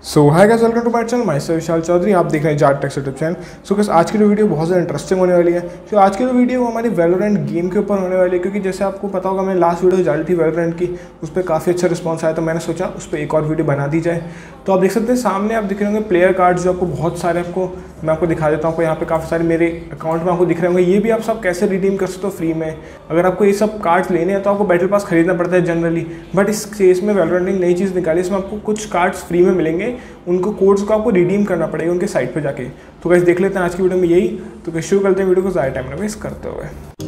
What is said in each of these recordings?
So hi guys, welcome to my channel. Myself Vishal Chaudhary. आप देख रहे हैं Jat techs YouTube channel. So guys, आज की जो वीडियो बहुत ज़्यादा इंटरेस्टिंग होने वाली है। तो आज की जो वीडियो हमारी वैलोरेंट गेम के ऊपर होने वाली है, क्योंकि जैसे आपको पता होगा मैंने लास्ट वीडियो डाली थी वैलोरेंट की, उस पर काफ़ी अच्छा रिस्पॉन्स आया, तो मैंने सोचा उस पर एक और वीडियो बना दी जाए। तो आप देख सकते हैं सामने आप दिख रहे होंगे प्लेयर कार्ड्स, जो आपको बहुत सारे मैं आपको दिखा देता हूँ। यहाँ पे काफ़ी सारे मेरे अकाउंट में आपको दिख रहे होंगे। ये भी आप सब कैसे रिडीम कर सकते हो फ्री में। अगर आपको ये सब कार्ड्स लेने हैं तो आपको बैटल पास खरीदना पड़ता है जनरली, बट इस केस में वैलोरेंट ने नई चीज़ निकाली, इसमें आपको कुछ कार्ड्स फ्री में मिलेंगे, उनको कोड्स को आपको रिडीम करना पड़ेगा उनके साइट पे जाके। तो गाइस देख लेते हैं आज की वीडियो में यही। तो शुरू करते हैं वीडियो को ज़्यादा टाइम ना वेस्ट करते हुए।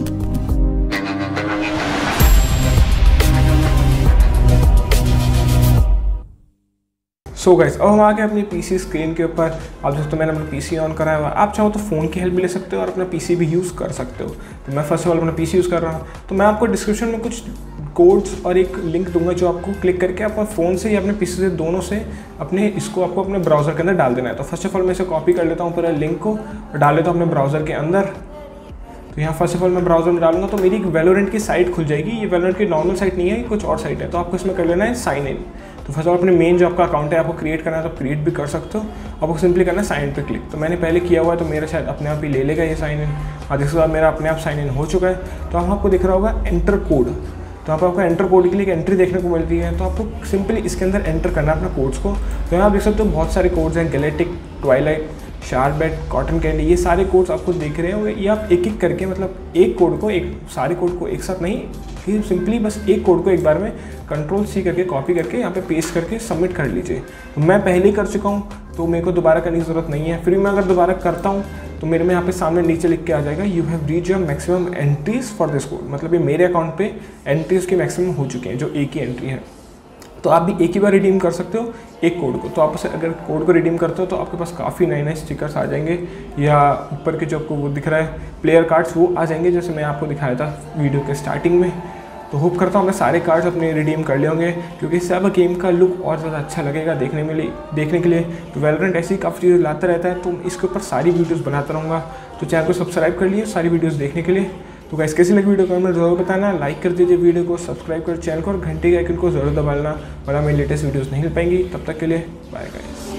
सो गाइस, अब हम आ गए अपनी पीसी स्क्रीन के ऊपर। आप दोस्तों मैंने अपना पीसी ऑन करा हुआ है। आप चाहो तो फ़ोन की हेल्प भी ले सकते हो और अपना पीसी भी यूज़ कर सकते हो। तो मैं फर्स्ट ऑफ ऑल अपना पीसी यूज़ कर रहा हूँ। तो मैं आपको डिस्क्रिप्शन में कुछ कोड्स और एक लिंक दूंगा, जो आपको क्लिक करके अपने फ़ोन से या अपने पीसी से, दोनों से अपने इसको आपको अपने ब्राउज़र के अंदर डाल देना है। तो फर्स्ट ऑफ ऑल मैं इसे कॉपी कर लेता हूँ पूरा लिंक को और डाल लेता हूँ अपने ब्राउज़र के अंदर। तो यहाँ फर्स्ट ऑफ ऑल मैं ब्राउज़र में डालूंगा तो मेरी एक वैलोरेंट की साइट खुल जाएगी। ये वैलोरेंट की नॉर्मल साइट नहीं है, ये कुछ और साइट है। तो आपको इसमें कर लेना है साइन इन। तो फर्स्ट ऑफ ऑल अपने मेन जो आपका अकाउंट है आपको क्रिएट करना है, तो क्रिएट भी कर सकते हो। आपको सिंपली करना है साइन इन पे क्लिक। तो मैंने पहले किया हुआ है, तो मेरा शायद अपने आप ही ले लेगा ये साइन इन। और जिसके बाद मेरा अपने आप साइन इन हो चुका है। तो अब आपको दिख रहा होगा एंटर कोड। तो यहाँ पर आपको एंटर कोड के लिए एक एंट्री देखने को मिलती है। तो आपको सिंपली इसके अंदर एंटर करना है अपने कोड्स को। तो यहाँ आप देख सकते हो बहुत सारे कोड्स हैं, galactic, twilight, sherbet, cotton candy, ये सारे कोड्स आपको दिख रहे होंगे। ये आप एक एक करके, मतलब एक कोड को, एक सारे कोड को एक साथ नहीं, कि सिंपली बस एक कोड को एक बार में कंट्रोल-C करके कॉपी करके यहाँ पे पेस्ट करके सबमिट कर लीजिए। तो मैं पहले ही कर चुका हूँ, तो मेरे को दोबारा करने की ज़रूरत नहीं है। फिर मैं अगर दोबारा करता हूँ तो मेरे में यहाँ पे सामने नीचे लिख के आ जाएगा you have reach your maximum entries for this code. मतलब ये मेरे अकाउंट पे एंट्रीज की मैक्सिमम हो चुके हैं, जो एक ही एंट्री है। तो आप भी एक ही बार रिडीम कर सकते हो एक कोड को। तो आप उसे अगर कोड को रिडीम करते हो तो आपके पास काफ़ी नए नए स्टिकर्स आ जाएंगे, या ऊपर के जो आपको वो दिख रहा है प्लेयर कार्ड्स, वो आ जाएंगे, जैसे मैं आपको दिखाया था वीडियो के स्टार्टिंग में। तो होप करता हूँ मैं सारे कार्ड्स अपने रिडीम कर लिए होंगे, क्योंकि इससे अब गेम का लुक और ज़्यादा अच्छा लगेगा देखने के लिए। तो वैलोरेंट ऐसी काफ़ी चीज़ें लाता रहता है, तो इसके ऊपर सारी वीडियोज़ बनाता रहूँगा। तो चैनल को सब्सक्राइब कर लिए सारी वीडियोज़ देखने के लिए। तो गाइस कैसी लगी वीडियो कमेंट में ज़रूर बताना। लाइक कर दीजिए वीडियो को, सब्सक्राइब कर चैनल को और घंटे के आइकन को ज़रूर दबा लेना, वरना मेरी लेटेस्ट वीडियोस नहीं मिल पाएंगी। तब तक के लिए बाय गाइस।